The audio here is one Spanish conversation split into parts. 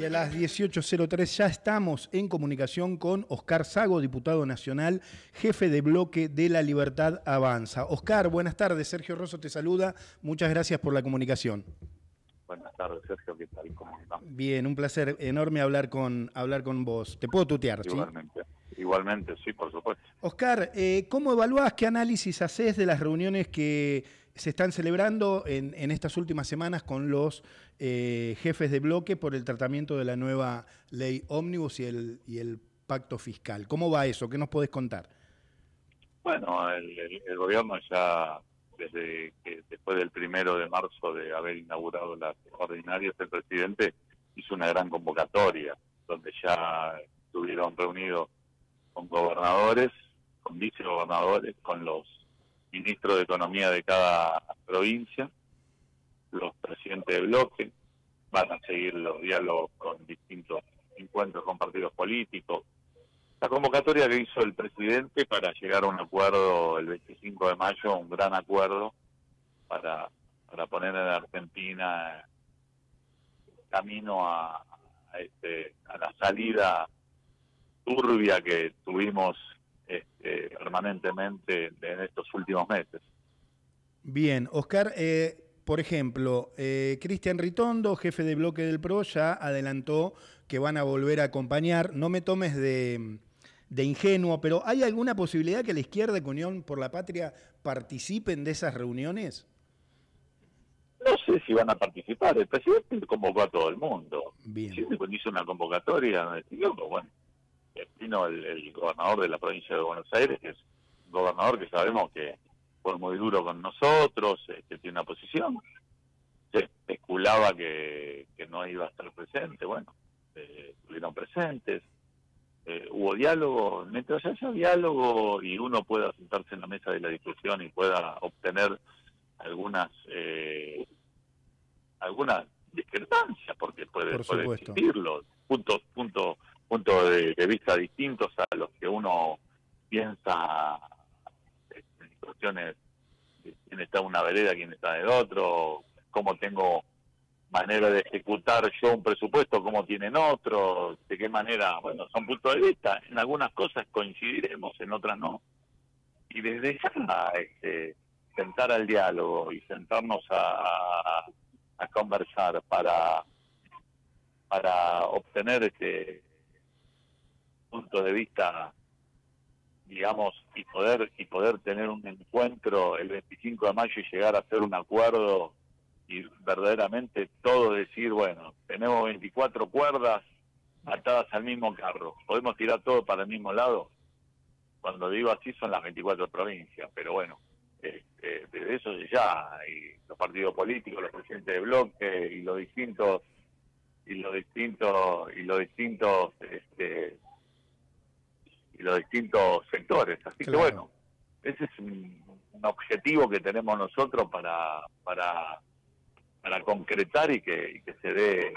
Y a las 18:03 ya estamos en comunicación con Oscar Sago, diputado nacional, jefe de bloque de La Libertad Avanza. Oscar, buenas tardes. Sergio Rosso te saluda. Muchas gracias por la comunicación. Buenas tardes, Sergio. ¿Qué tal? ¿Cómo estás? Bien, un placer enorme hablar con vos. ¿Te puedo tutear, sí? Igualmente, sí, por supuesto. Oscar, ¿cómo evaluás, qué análisis haces de las reuniones que se están celebrando en estas últimas semanas con los jefes de bloque por el tratamiento de la nueva ley ómnibus y el pacto fiscal? ¿Cómo va eso? ¿Qué nos podés contar? Bueno, el gobierno ya, después del 1 de marzo de haber inaugurado las ordinarias, el presidente hizo una gran convocatoria, donde ya estuvieron reunidos con gobernadores, con vicegobernadores, con los ministros de Economía de cada provincia, los presidentes de bloque, van a seguir los diálogos con distintos encuentros con partidos políticos. La convocatoria que hizo el presidente para llegar a un acuerdo el 25 de mayo, un gran acuerdo para poner a la Argentina camino a la salida turbia que tuvimos permanentemente en estos últimos meses. Bien, Oscar, por ejemplo, Cristian Ritondo, jefe de bloque del PRO, ya adelantó que van a volver a acompañar. No me tomes de ingenuo, pero ¿hay alguna posibilidad que la izquierda y Unión por la Patria participen de esas reuniones? No sé si van a participar. El presidente convocó a todo el mundo. Bien. Sí, cuando hizo una convocatoria, bueno, vino el gobernador de la provincia de Buenos Aires, que es un gobernador que sabemos que fue muy duro con nosotros, que tiene una posición. Se especulaba que no iba a estar presente. Bueno, estuvieron presentes. Hubo diálogo. Mientras haya diálogo y uno pueda sentarse en la mesa de la discusión y pueda obtener algunas discrepancias, porque puede existirlo, puntos de vista distintos a los que uno piensa en cuestiones de quién está en una vereda, quién está del otro, cómo tengo manera de ejecutar yo un presupuesto, cómo tienen otros, de qué manera. Bueno, son puntos de vista. En algunas cosas coincidiremos, en otras no. Y desde ya sentar al diálogo y sentarnos a conversar para obtener puntos de vista, digamos, y poder tener un encuentro el 25 de mayo y llegar a hacer un acuerdo y verdaderamente todo decir, bueno, tenemos 24 cuerdas atadas al mismo carro, podemos tirar todo para el mismo lado. Cuando digo así son las 24 provincias, pero bueno, desde eso ya, y los partidos políticos, los presidentes de bloque y los distintos sectores. Así claro. Que bueno, ese es un objetivo que tenemos nosotros para concretar y que se dé.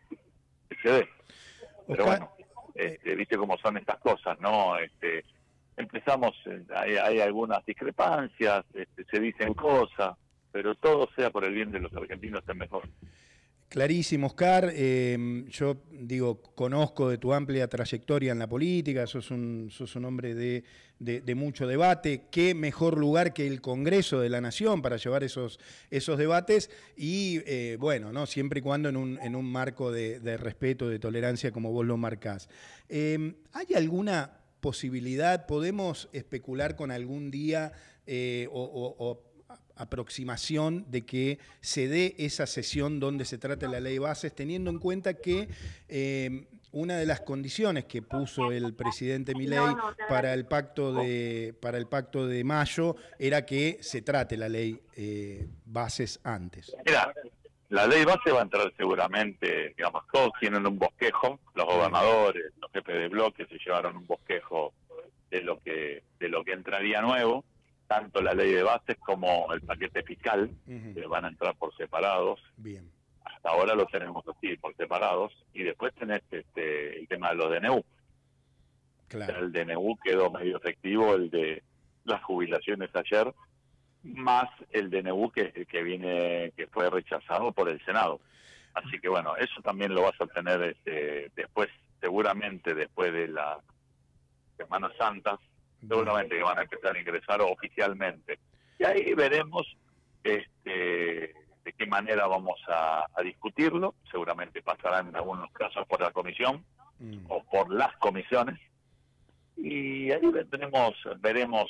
Pero bueno, viste cómo son estas cosas, ¿no? Empezamos, hay algunas discrepancias, se dicen cosas, pero todo sea por el bien de los argentinos es mejor. Clarísimo, Oscar. Yo digo, conozco de tu amplia trayectoria en la política, sos un hombre de mucho debate. Qué mejor lugar que el Congreso de la Nación para llevar esos debates y, bueno, ¿no? Siempre y cuando en un marco de respeto, de tolerancia, como vos lo marcás. ¿Hay alguna posibilidad, podemos especular con algún día o aproximación de que se dé esa sesión donde se trate la ley bases, teniendo en cuenta que una de las condiciones que puso el presidente Milei para el pacto de mayo era que se trate la ley bases antes? Mira, la ley base va a entrar seguramente, digamos, todos tienen un bosquejo, los gobernadores, los jefes de bloque se llevaron un bosquejo de lo que entraría nuevo, tanto la ley de bases como el paquete fiscal, que van a entrar por separados. Bien. Hasta ahora lo tenemos así, por separados, y después tenés el tema de los DNU. Claro. El DNU quedó medio efectivo, el de las jubilaciones ayer, más el DNU que fue rechazado por el Senado. Así que bueno, eso también lo vas a tener después, seguramente después de la Semana Santa, seguramente que van a empezar a ingresar oficialmente. Y ahí veremos de qué manera vamos a discutirlo. Seguramente pasarán en algunos casos por la comisión o por las comisiones. Y ahí veremos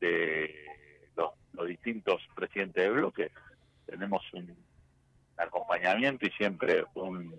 los distintos presidentes de bloque. Tenemos un acompañamiento y siempre un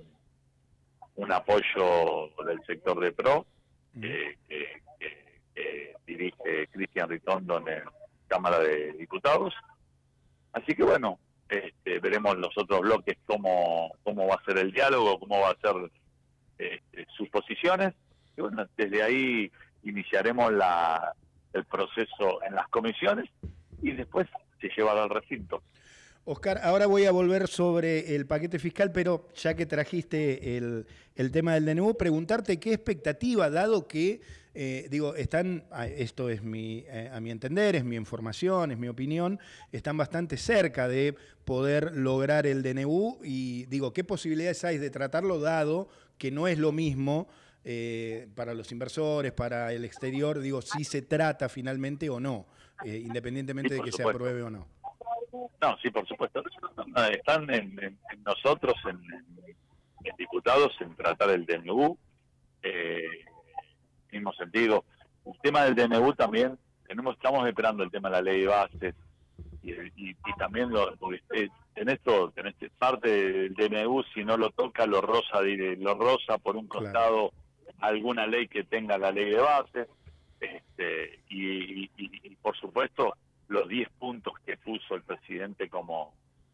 apoyo del sector de PRO que dirige Cristian Ritondo en la Cámara de Diputados. Así que bueno, veremos los otros bloques cómo va a ser el diálogo, cómo va a ser sus posiciones. Y bueno, desde ahí iniciaremos el proceso en las comisiones y después se llevará al recinto. Oscar, ahora voy a volver sobre el paquete fiscal, pero ya que trajiste el tema del DNU, preguntarte qué expectativa, dado que, esto es a mi entender, es mi información, es mi opinión, están bastante cerca de poder lograr el DNU y digo, ¿qué posibilidades hay de tratarlo, dado que no es lo mismo para los inversores, para el exterior, digo, si se trata finalmente o no, independientemente de que se apruebe o no? No, sí, por supuesto. Están en nosotros, en diputados, en tratar el DNU. Mismo sentido. El tema del DNU también, estamos esperando el tema de la ley de bases y también en esta parte del DNU, si no lo toca, lo roza por un costado alguna ley que tenga la ley de bases. Y por supuesto, los 10 puntos que puso el presidente como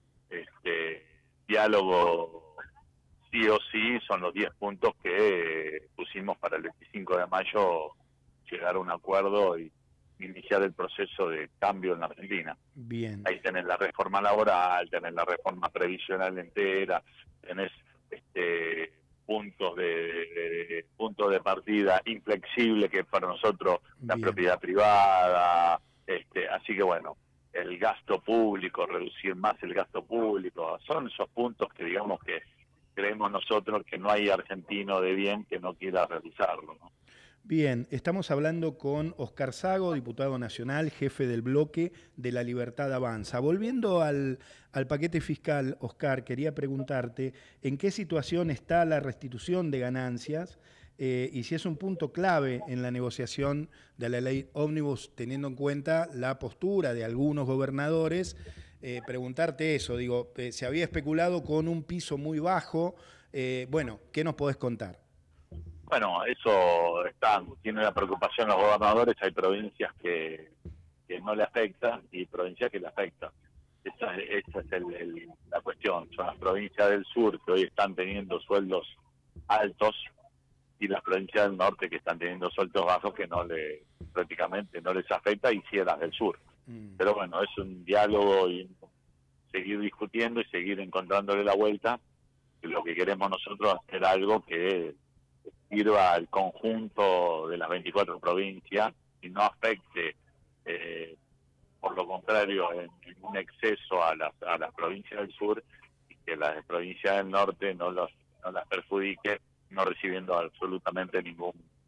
diálogo sí o sí son los 10 puntos que pusimos para el 25 de mayo llegar a un acuerdo y iniciar el proceso de cambio en la Argentina. Bien. Ahí tenés la reforma laboral, tenés la reforma previsional entera, tenés puntos de partida inflexible que para nosotros la propiedad privada. Así que bueno, el gasto público, reducir más el gasto público, son esos puntos que digamos que creemos nosotros que no hay argentino de bien que no quiera realizarlo, ¿no? Bien, estamos hablando con Oscar Sago, diputado nacional, jefe del bloque de La Libertad Avanza. Volviendo al paquete fiscal, Oscar, quería preguntarte en qué situación está la restitución de ganancias y si es un punto clave en la negociación de la ley ómnibus, teniendo en cuenta la postura de algunos gobernadores. Preguntarte eso, digo, se había especulado con un piso muy bajo. Bueno, ¿qué nos podés contar? Bueno, eso tiene una preocupación los gobernadores. Hay provincias que no le afecta y provincias que le afecta. Esa es la cuestión. Son las provincias del sur que hoy están teniendo sueldos altos y las provincias del norte que están teniendo sueldos bajos que prácticamente no les afecta, y si las del sur. Pero bueno, es un diálogo y seguir discutiendo y seguir encontrándole la vuelta. Lo que queremos nosotros es hacer algo que sirva al conjunto de las 24 provincias y no afecte, por lo contrario, en un exceso a las provincias del sur, y que las provincias del norte no las perjudique, no recibiendo absolutamente ningún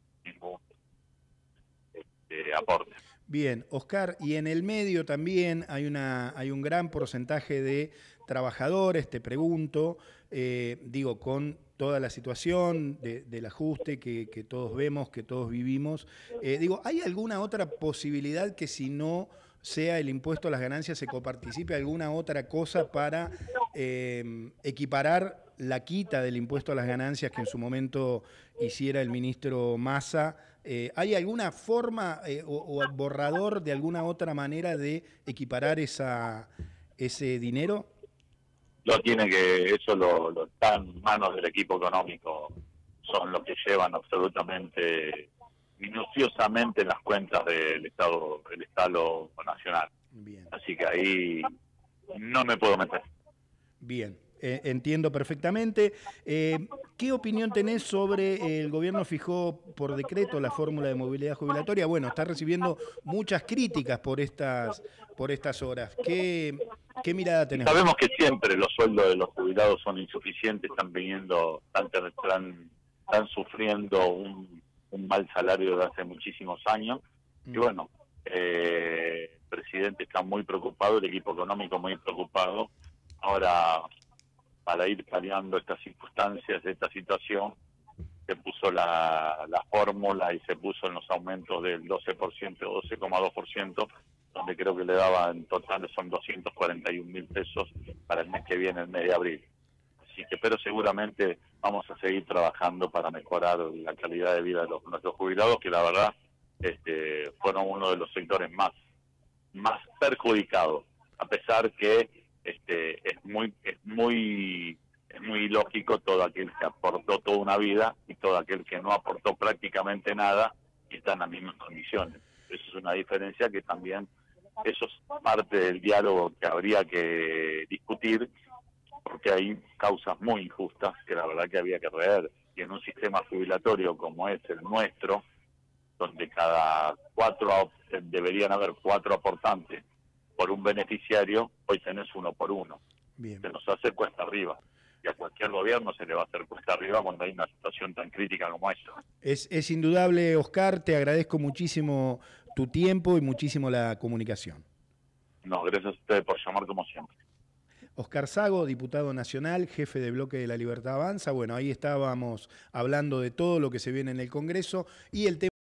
aporte. Bien, Oscar, y en el medio también hay un gran porcentaje de trabajadores, te pregunto, con toda la situación del ajuste que todos vemos, que todos vivimos, ¿hay alguna otra posibilidad que si no sea el impuesto a las ganancias se coparticipe alguna otra cosa para equiparar la quita del impuesto a las ganancias que en su momento hiciera el ministro Massa? ¿Hay alguna forma o borrador de alguna otra manera de equiparar ese dinero? Eso está en manos del equipo económico, son los que llevan absolutamente, minuciosamente las cuentas del Estado Nacional. Bien. Así que ahí no me puedo meter. Bien, entiendo perfectamente. ¿Qué opinión tenés sobre el gobierno fijó por decreto la fórmula de movilidad jubilatoria? Bueno, está recibiendo muchas críticas por estas horas. ¿Qué mirada Y tenés vos? sabemos que siempre los sueldos de los jubilados son insuficientes, están sufriendo un mal salario de hace muchísimos años. Y Mm, bueno, el presidente está muy preocupado, el equipo económico muy preocupado. Ahora, para ir paliando estas circunstancias, esta situación, se puso la fórmula y se puso en los aumentos del 12%, 12,2%, donde creo que le daba en total son 241.000 pesos para el mes que viene, el mes de abril. Así que, pero seguramente vamos a seguir trabajando para mejorar la calidad de vida de nuestros jubilados, que la verdad fueron uno de los sectores más perjudicados, a pesar que es muy ilógico todo aquel que aportó toda una vida y todo aquel que no aportó prácticamente nada y está en las mismas condiciones. Eso es una diferencia que también, eso es parte del diálogo que habría que discutir, porque hay causas muy injustas que la verdad que había que rever. Y en un sistema jubilatorio como es el nuestro, donde deberían haber 4 aportantes por un beneficiario, hoy tenés 1 por 1. bien. Se nos hace cuesta arriba. Y a cualquier gobierno se le va a hacer cuesta arriba cuando hay una situación tan crítica como esta. Es indudable, Oscar, te agradezco muchísimo tu tiempo y muchísimo la comunicación. No, gracias a ustedes por llamar como siempre. Oscar Sago, diputado nacional, jefe de bloque de La Libertad Avanza. Bueno, ahí estábamos hablando de todo lo que se viene en el Congreso y el tema